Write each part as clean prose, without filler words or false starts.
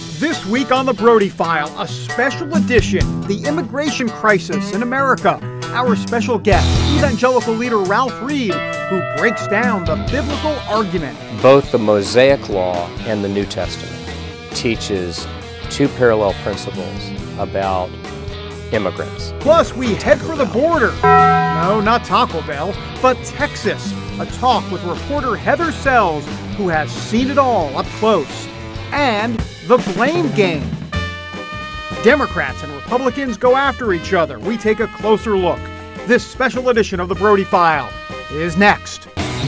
This week on the Brody File, a special edition, the immigration crisis in America. Our special guest, evangelical leader Ralph Reed, who breaks down the biblical argument. Both the Mosaic Law and the New Testament teaches two parallel principles about immigrants. Plus, we head for the border. No, not Taco Bell, but Texas. A talk with reporter Heather Sells, who has seen it all up close. And the blame game. Democrats and Republicans go after each other. We take a closer look. This special edition of the Brody File is next.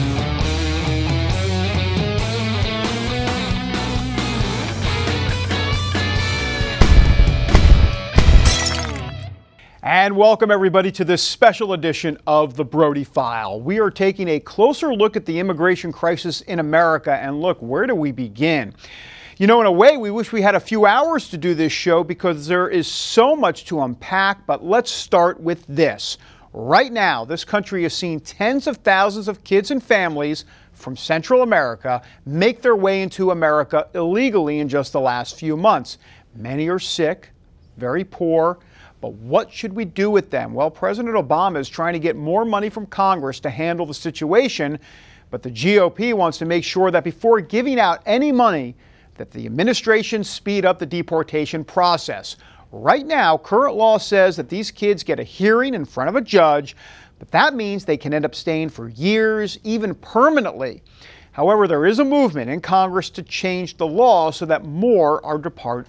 And welcome everybody to this special edition of the Brody File. We are taking a closer look at the immigration crisis in America, and look, where do we begin? You know, in a way, we wish we had a few hours to do this show because there is so much to unpack, but let's start with this. Right now, this country has seen tens of thousands of kids and families from Central America make their way into America illegally in just the last few months. Many are sick, very poor, but what should we do with them? Well, President Obama is trying to get more money from Congress to handle the situation, but the GOP wants to make sure that before giving out any money, that the administration speed up the deportation process. Right now, current law says that these kids get a hearing in front of a judge, but that means they can end up staying for years, even permanently. However, there is a movement in Congress to change the law so that more are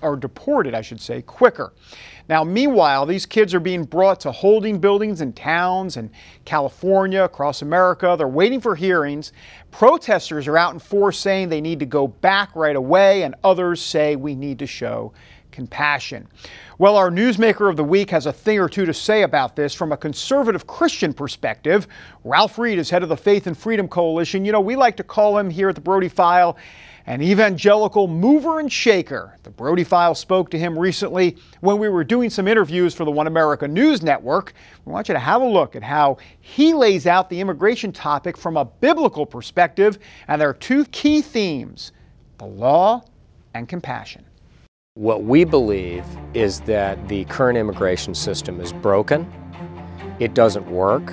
deported quicker. Now, meanwhile, these kids are being brought to holding buildings in towns in California, across America. They're waiting for hearings. Protesters are out in force saying they need to go back right away, and others say we need to show compassion. Well, our newsmaker of the week has a thing or two to say about this from a conservative Christian perspective. Ralph Reed is head of the Faith and Freedom Coalition. You know, we like to call him here at the Brody File an evangelical mover and shaker. The Brody File spoke to him recently when we were doing some interviews for the One America News Network. We want you to have a look at how he lays out the immigration topic from a biblical perspective, and there are two key themes: the law and compassion. What we believe is that the current immigration system is broken. It doesn't work.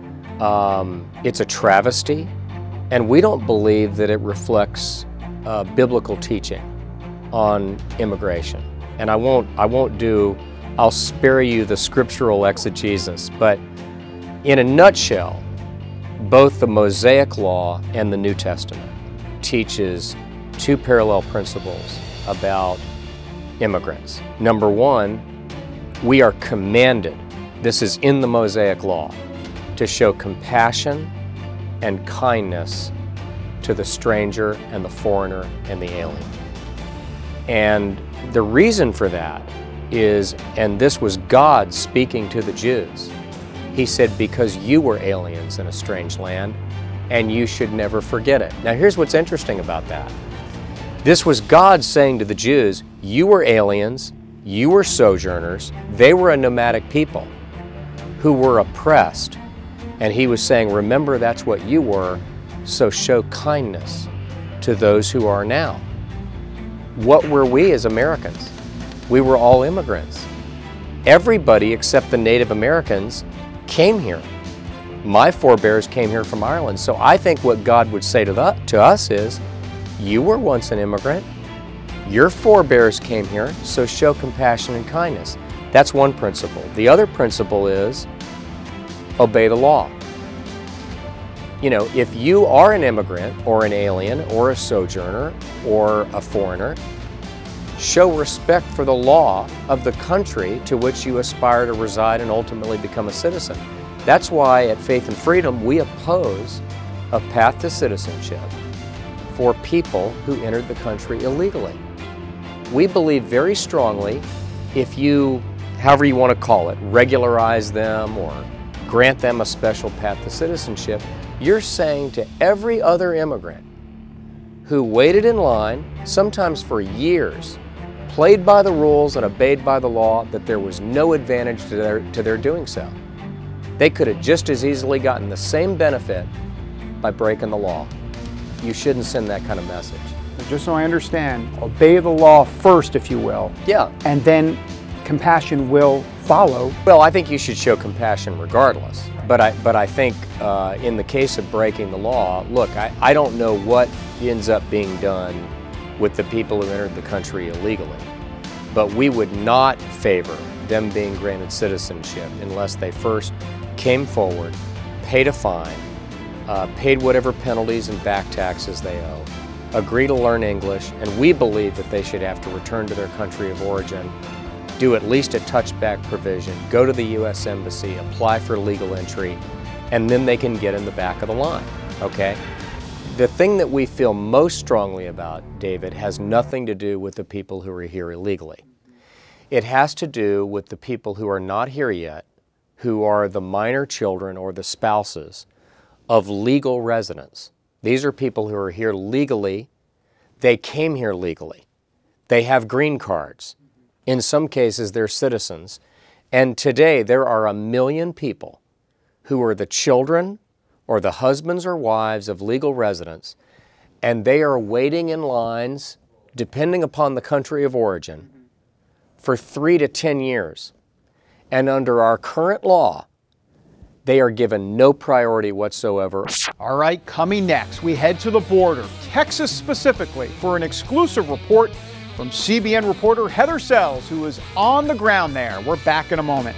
It's a travesty, and we don't believe that it reflects biblical teaching on immigration. And I'll spare you the scriptural exegesis, but in a nutshell, both the Mosaic Law and the New Testament teaches two parallel principles about immigrants. Number one, we are commanded, this is in the Mosaic Law, to show compassion and kindness to the stranger and the foreigner and the alien. And the reason for that is, and this was God speaking to the Jews, He said, because you were aliens in a strange land, and you should never forget it. Now here's what's interesting about that. This was God saying to the Jews, you were aliens, you were sojourners, they were a nomadic people who were oppressed. And He was saying, remember, that's what you were, so show kindness to those who are now. What were we as Americans? We were all immigrants. Everybody except the Native Americans came here. My forebears came here from Ireland. So I think what God would say to us is, you were once an immigrant, your forebears came here, so show compassion and kindness. That's one principle. The other principle is obey the law. You know, if you are an immigrant or an alien or a sojourner or a foreigner, show respect for the law of the country to which you aspire to reside and ultimately become a citizen. That's why at Faith and Freedom we oppose a path to citizenship for people who entered the country illegally. We believe very strongly if you, however you want to call it, regularize them or grant them a special path to citizenship, you're saying to every other immigrant who waited in line, sometimes for years, played by the rules and obeyed by the law, that there was no advantage to their doing so. They could have just as easily gotten the same benefit by breaking the law. You shouldn't send that kind of message. So just so I understand, obey the law first, if you will. Yeah. And then compassion will follow. Well, I think you should show compassion regardless. But I think in the case of breaking the law, look, I don't know what ends up being done with the people who entered the country illegally. But we would not favor them being granted citizenship unless they first came forward, paid a fine, paid whatever penalties and back taxes they owe, agree to learn English, and we believe that they should have to return to their country of origin, do at least a touchback provision, go to the U.S. Embassy, apply for legal entry, and then they can get in the back of the line, okay? The thing that we feel most strongly about, David, has nothing to do with the people who are here illegally. It has to do with the people who are not here yet, who are the minor children or the spouses of legal residents. These are people who are here legally. They came here legally. They have green cards. In some cases, they're citizens. And today, there are 1 million people who are the children or the husbands or wives of legal residents, and they are waiting in lines, depending upon the country of origin, for 3 to 10 years. And under our current law, they are given no priority whatsoever. All right, coming next, we head to the border, Texas specifically, for an exclusive report from CBN reporter Heather Sells, who is on the ground there. We're back in a moment.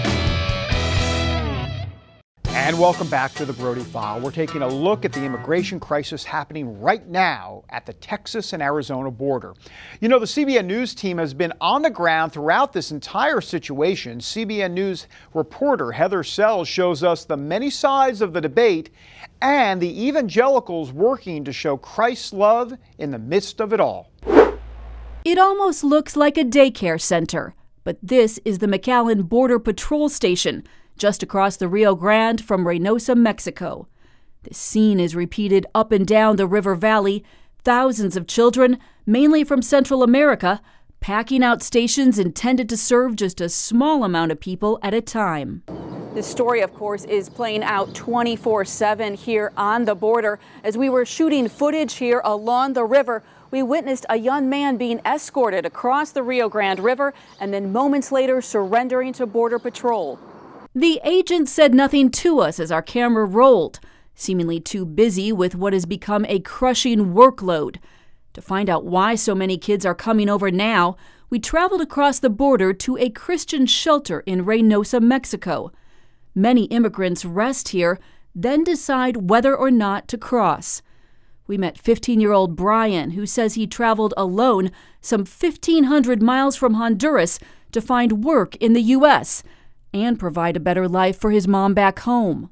And welcome back to the Brody File. We're taking a look at the immigration crisis happening right now at the Texas and Arizona border. You know, the CBN News team has been on the ground throughout this entire situation. CBN News reporter Heather Sells shows us the many sides of the debate and the evangelicals working to show Christ's love in the midst of it all. It almost looks like a daycare center, but this is the McAllen Border Patrol Station, just across the Rio Grande from Reynosa, Mexico. This scene is repeated up and down the river valley. Thousands of children, mainly from Central America, packing out stations intended to serve just a small amount of people at a time. This story, of course, is playing out 24/7 here on the border. As we were shooting footage here along the river, we witnessed a young man being escorted across the Rio Grande River and then moments later surrendering to Border Patrol. The agent said nothing to us as our camera rolled, seemingly too busy with what has become a crushing workload. To find out why so many kids are coming over now, we traveled across the border to a Christian shelter in Reynosa, Mexico. Many immigrants rest here, then decide whether or not to cross. We met 15-year-old Brian, who says he traveled alone some 1,500 miles from Honduras to find work in the U.S., and provide a better life for his mom back home.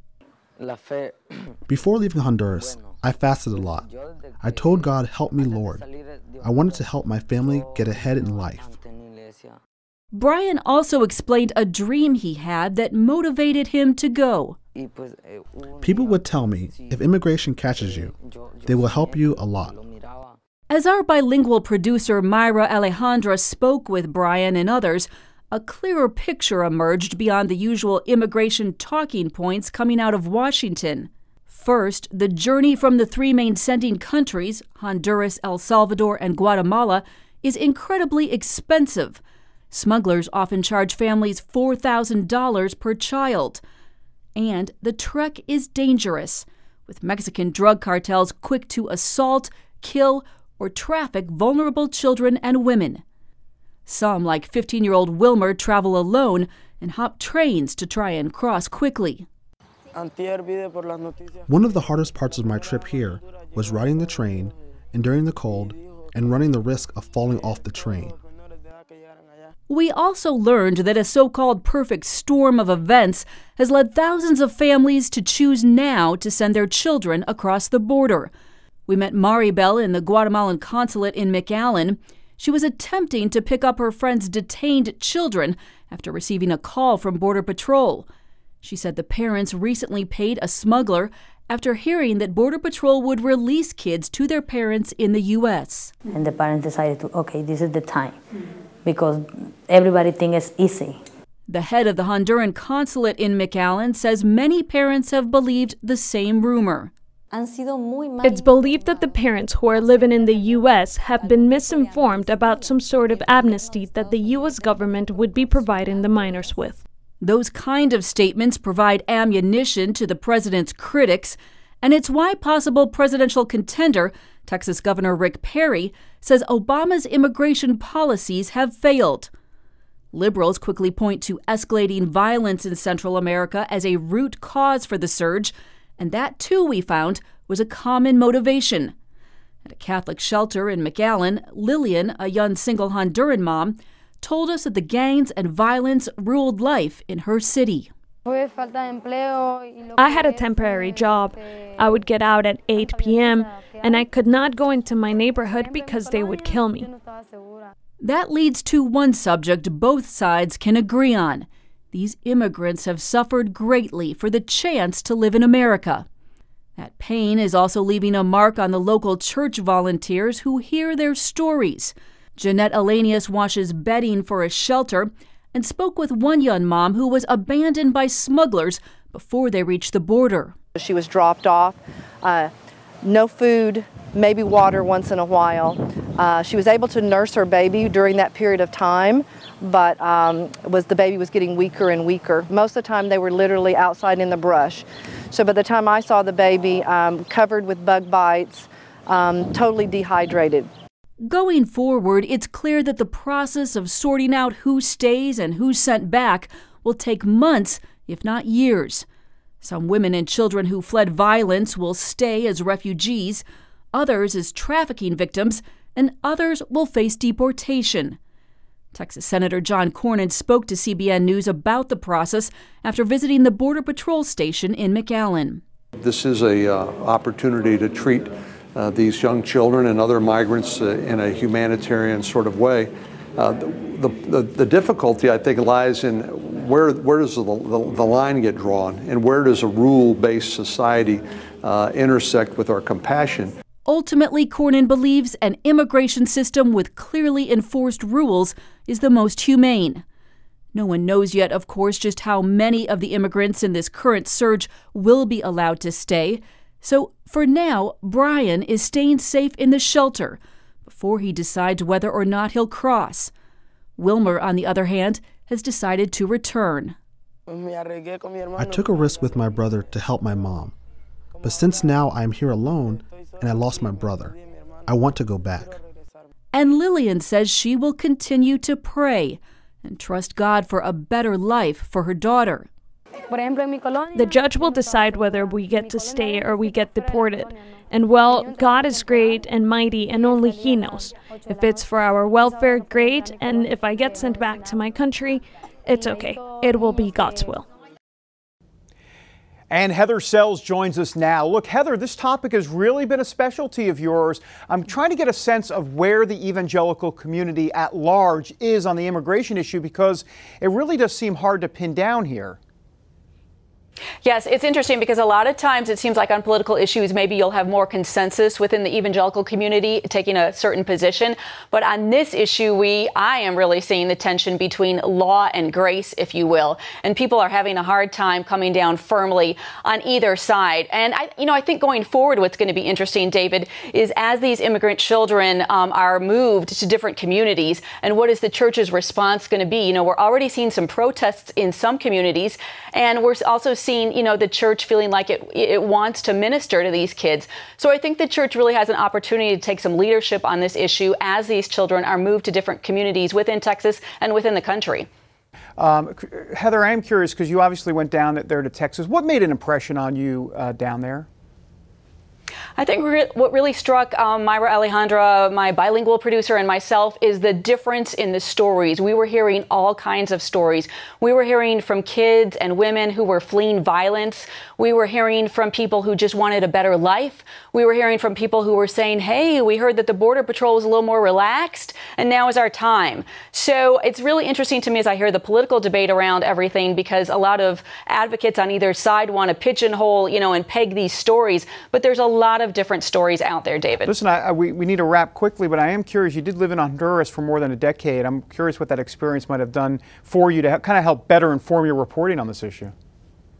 Before leaving Honduras, I fasted a lot. I told God, help me, Lord. I wanted to help my family get ahead in life. Brian also explained a dream he had that motivated him to go. People would tell me, if immigration catches you, they will help you a lot. As our bilingual producer Myra Alejandra spoke with Brian and others, a clearer picture emerged beyond the usual immigration talking points coming out of Washington. First, the journey from the 3 main sending countries, Honduras, El Salvador, and Guatemala, is incredibly expensive. Smugglers often charge families $4,000 per child. And the trek is dangerous, with Mexican drug cartels quick to assault, kill, or traffic vulnerable children and women. Some, like 15-year-old Wilmer, travel alone and hop trains to try and cross quickly. One of the hardest parts of my trip here was riding the train, enduring the cold, and running the risk of falling off the train. We also learned that a so-called perfect storm of events has led thousands of families to choose now to send their children across the border. We met Maribel in the Guatemalan consulate in McAllen. She was attempting to pick up her friend's detained children after receiving a call from Border Patrol. She said the parents recently paid a smuggler after hearing that Border Patrol would release kids to their parents in the U.S. And the parents decided to, okay, this is the time, because everybody thinks it's easy. The head of the Honduran consulate in McAllen says many parents have believed the same rumor. It's believed that the parents who are living in the U.S. have been misinformed about some sort of amnesty that the U.S. government would be providing the minors with. Those kind of statements provide ammunition to the president's critics, and it's why possible presidential contender, Texas Governor Rick Perry, says Obama's immigration policies have failed. Liberals quickly point to escalating violence in Central America as a root cause for the surge, and that, too, we found, was a common motivation. At a Catholic shelter in McAllen, Lillian, a young single Honduran mom, told us that the gangs and violence ruled life in her city. I had a temporary job. I would get out at 8 p.m., and I could not go into my neighborhood because they would kill me. That leads to one subject both sides can agree on. These immigrants have suffered greatly for the chance to live in America. That pain is also leaving a mark on the local church volunteers who hear their stories. Jeanette Elanius washes bedding for a shelter and spoke with one young mom who was abandoned by smugglers before they reached the border. She was dropped off, no food, maybe water once in a while. She was able to nurse her baby during that period of time, but the baby was getting weaker and weaker. Most of the time they were literally outside in the brush. So by the time I saw the baby, covered with bug bites, totally dehydrated. Going forward, it's clear that the process of sorting out who stays and who's sent back will take months, if not years. Some women and children who fled violence will stay as refugees, others as trafficking victims, and others will face deportation. Texas Senator John Cornyn spoke to CBN News about the process after visiting the Border Patrol station in McAllen. This is an opportunity to treat these young children and other migrants in a humanitarian sort of way. The difficulty, I think, lies in where does the line get drawn, and where does a rule-based society intersect with our compassion. Ultimately, Cornyn believes an immigration system with clearly enforced rules is the most humane. No one knows yet, of course, just how many of the immigrants in this current surge will be allowed to stay. So, for now, Brian is staying safe in the shelter before he decides whether or not he'll cross. Wilmer, on the other hand, has decided to return. I took a risk with my brother to help my mom. But since now I am here alone and I lost my brother, I want to go back. And Lillian says she will continue to pray and trust God for a better life for her daughter. The judge will decide whether we get to stay or we get deported. And well, God is great and mighty and only He knows. If it's for our welfare, great, and if I get sent back to my country, it's okay. It will be God's will. And Heather Sells joins us now. Look, Heather, this topic has really been a specialty of yours. I'm trying to get a sense of where the evangelical community at large is on the immigration issue, because it really does seem hard to pin down here. Yes, it's interesting because a lot of times it seems like on political issues, maybe you'll have more consensus within the evangelical community taking a certain position. But on this issue, I am really seeing the tension between law and grace, if you will. And people are having a hard time coming down firmly on either side. And I think going forward, what's going to be interesting, David, is as these immigrant children are moved to different communities, and what is the church's response going to be? We're already seeing some protests in some communities, and we're also seeing, the church feeling like it wants to minister to these kids. So I think the church really has an opportunity to take some leadership on this issue as these children are moved to different communities within Texas and within the country. Heather, I am curious, because you obviously went down there to Texas. What made an impression on you down there? I think what really struck Myra Alejandra, my bilingual producer, and myself is the difference in the stories. We were hearing all kinds of stories. We were hearing from kids and women who were fleeing violence. We were hearing from people who just wanted a better life. We were hearing from people who were saying, hey, we heard that the Border Patrol was a little more relaxed, and now is our time. So it's really interesting to me as I hear the political debate around everything, because a lot of advocates on either side want to pigeonhole, and peg these stories. But there's a lot of different stories out there, David. Listen, we need to wrap quickly, but I am curious. You did live in Honduras for more than a decade. I'm curious what that experience might have done for you to kind of help better inform your reporting on this issue.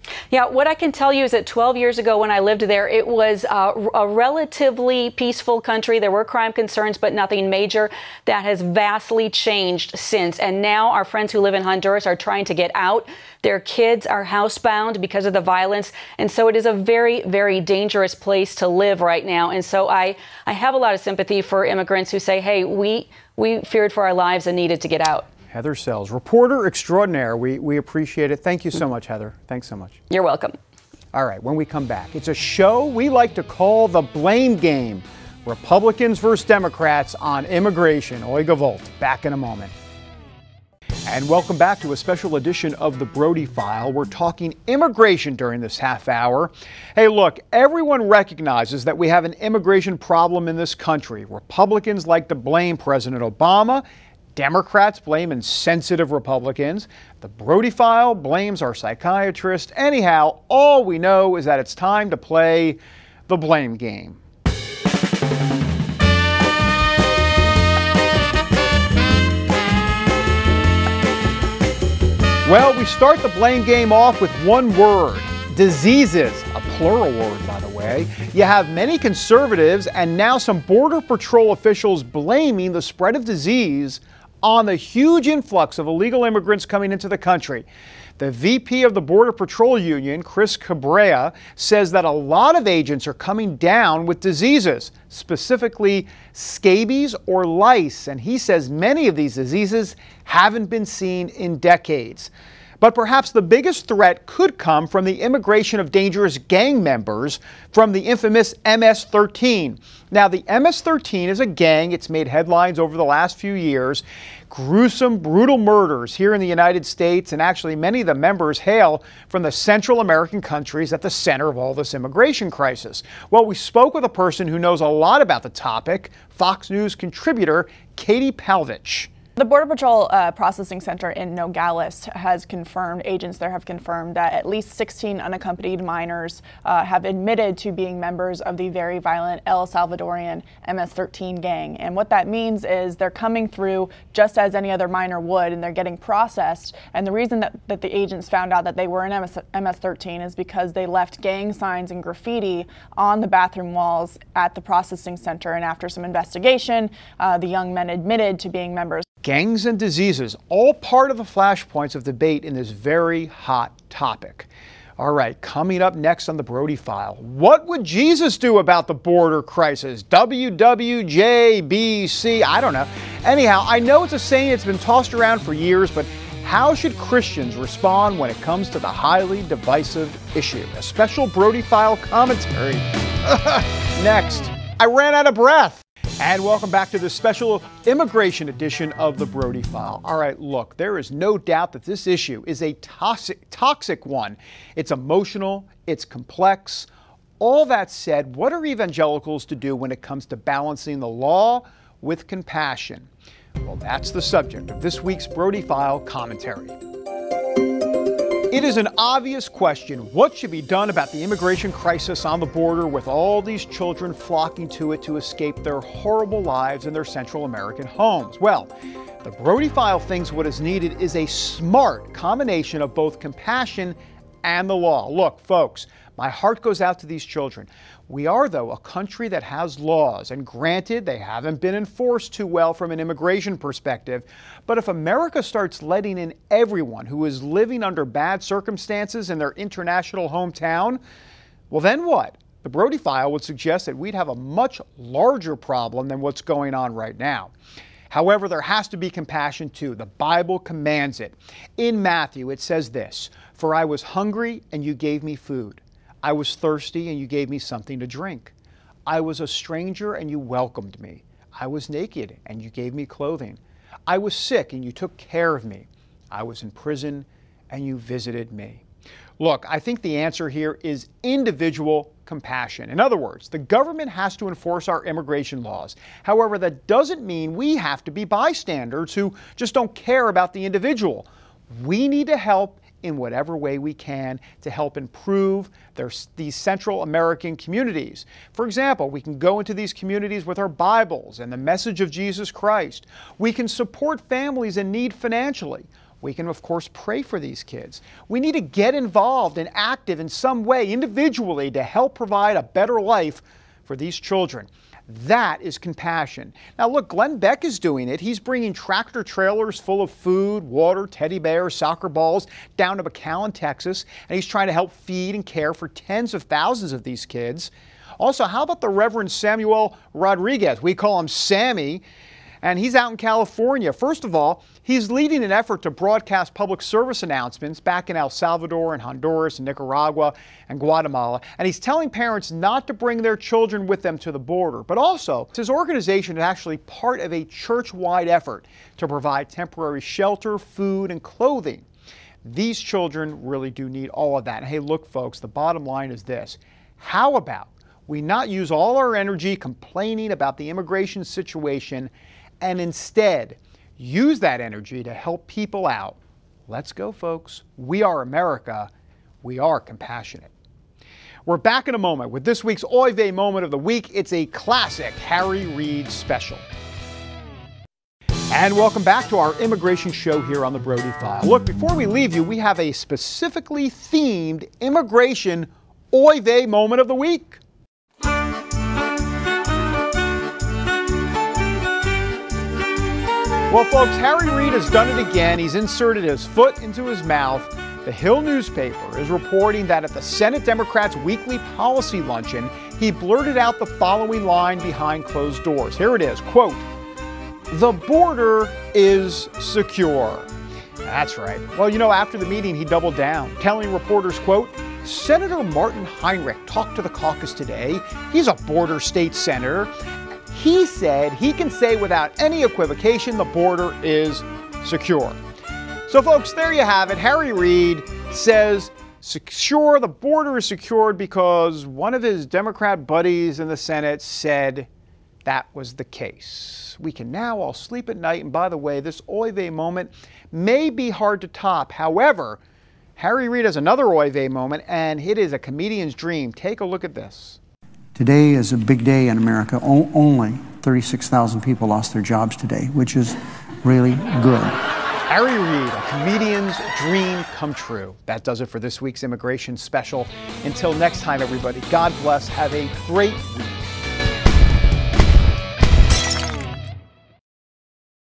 Yeah, what I can tell you is that 12 years ago when I lived there, it was a relatively peaceful country. There were crime concerns, but nothing major. That has vastly changed since. And now our friends who live in Honduras are trying to get out. Their kids are housebound because of the violence. And so it is a very, very dangerous place to live right now. And so I have a lot of sympathy for immigrants who say, hey, we feared for our lives and needed to get out. Heather Sells, reporter extraordinaire. We appreciate it. Thank you so much, Heather. Thanks so much. You're welcome. All right, when we come back, it's a show we like to call the blame game. Republicans versus Democrats on immigration. Oiga Volt. Back in a moment. And welcome back to a special edition of the Brody File. We're talking immigration during this half hour. Hey, look, everyone recognizes that we have an immigration problem in this country. Republicans like to blame President Obama. Democrats blame insensitive Republicans. The Brody File blames our psychiatrist. Anyhow, all we know is that it's time to play the blame game. Well, we start the blame game off with one word: diseases, a plural word, by the way. You have many conservatives and now some Border Patrol officials blaming the spread of disease on the huge influx of illegal immigrants coming into the country. The VP of the Border Patrol Union, Chris Cabrera, says that a lot of agents are coming down with diseases, specifically scabies or lice, and he says many of these diseases haven't been seen in decades. But perhaps the biggest threat could come from the immigration of dangerous gang members from the infamous MS-13. Now, the MS-13 is a gang. It's made headlines over the last few years. Gruesome, brutal murders here in the United States, and actually many of the members hail from the Central American countries at the center of all this immigration crisis. Well, we spoke with a person who knows a lot about the topic, Fox News contributor Katie Palvich. The Border Patrol Processing Center in Nogales has confirmed, agents there have confirmed that at least 16 unaccompanied minors have admitted to being members of the very violent El Salvadorian MS-13 gang. And what that means is they're coming through just as any other minor would, and they're getting processed. And the reason that the agents found out that they were in MS-13 is because they left gang signs and graffiti on the bathroom walls at the processing center. And after some investigation, the young men admitted to being members. Gangs and diseases, all part of the flashpoints of debate in this very hot topic. All right, coming up next on the Brody File, what would Jesus do about the border crisis? WWJBC, I don't know. Anyhow, I know it's a saying that's been tossed around for years, but how should Christians respond when it comes to the highly divisive issue? A special Brody File commentary. Next, I ran out of breath. And welcome back to this special immigration edition of the Brody File. All right, look, there is no doubt that this issue is a toxic one. It's emotional, it's complex. All that said, what are evangelicals to do when it comes to balancing the law with compassion? Well, that's the subject of this week's Brody File commentary. It is an obvious question. What should be done about the immigration crisis on the border with all these children flocking to it to escape their horrible lives in their Central American homes? Well, the Brody File thinks what is needed is a smart combination of both compassion and the law. Look, folks, my heart goes out to these children. We are, though, a country that has laws, and granted, they haven't been enforced too well from an immigration perspective. But if America starts letting in everyone who is living under bad circumstances in their international hometown, well, then what? The Brody File would suggest that we'd have a much larger problem than what's going on right now. However, there has to be compassion too. The Bible commands it. In Matthew, it says this: "For I was hungry, and you gave me food. I was thirsty, and you gave me something to drink. I was a stranger, and you welcomed me. I was naked, and you gave me clothing. I was sick, and you took care of me. I was in prison, and you visited me." Look, I think the answer here is individual compassion. In other words, the government has to enforce our immigration laws. However, that doesn't mean we have to be bystanders who just don't care about the individual. We need to help in whatever way we can to help improve these Central American communities. For example, we can go into these communities with our Bibles and the message of Jesus Christ. We can support families in need financially. We can, of course, pray for these kids. We need to get involved and active in some way individually to help provide a better life for these children. That is compassion. Now look, Glenn Beck is doing it. He's bringing tractor trailers full of food, water, teddy bears, soccer balls down to McAllen, Texas, and he's trying to help feed and care for tens of thousands of these kids. Also, how about the Reverend Samuel Rodriguez? We call him Sammy, and he's out in California. First of all, he's leading an effort to broadcast public service announcements back in El Salvador and Honduras and Nicaragua and Guatemala, and he's telling parents not to bring their children with them to the border. But also, his organization is actually part of a church-wide effort to provide temporary shelter, food, and clothing. These children really do need all of that. And hey, look, folks, the bottom line is this. How about we not use all our energy complaining about the immigration situation and instead use that energy to help people out? Let's go, folks. We are America. We are compassionate. We're back in a moment with this week's Oy Vey Moment of the Week. It's a classic Harry Reid special. And welcome back to our immigration show here on the Brody File. Look, before we leave you, we have a specifically themed immigration Oy Vey Moment of the Week. Well, folks, Harry Reid has done it again. He's inserted his foot into his mouth. The Hill newspaper is reporting that at the Senate Democrats' weekly policy luncheon, he blurted out the following line behind closed doors. Here it is, quote, "The border is secure." That's right. Well, you know, after the meeting, he doubled down, telling reporters, quote, "Senator Martin Heinrich talked to the caucus today. He's a border state senator. He said he can say without any equivocation the border is secure." So folks, there you have it. Harry Reid says secure, the border is secured because one of his Democrat buddies in the Senate said that was the case. We can now all sleep at night. And by the way, this Oy Vey moment may be hard to top. However, Harry Reid has another Oy Vey moment, and it is a comedian's dream. Take a look at this. Today is a big day in America. Only 36,000 people lost their jobs today, which is really good. Harry Reid, a comedian's dream come true. That does it for this week's immigration special. Until next time, everybody, God bless. Have a great week.